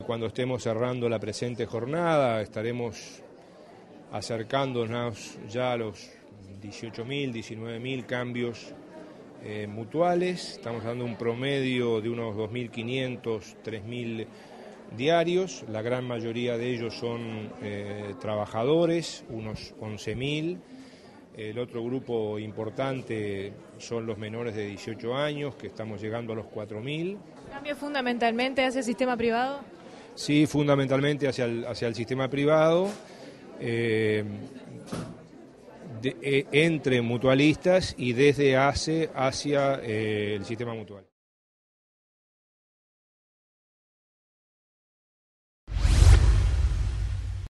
cuando estemos cerrando la presente jornada estaremos acercándonos ya a los 18.000, 19.000 cambios mutuales. Estamos dando un promedio de unos 2.500, 3.000 diarios. La gran mayoría de ellos son trabajadores, unos 11.000. El otro grupo importante son los menores de 18 años, que estamos llegando a los 4.000. ¿Cambio fundamentalmente hacia el sistema privado? Sí, fundamentalmente hacia el sistema privado, entre mutualistas y desde ACE hacia el sistema mutual.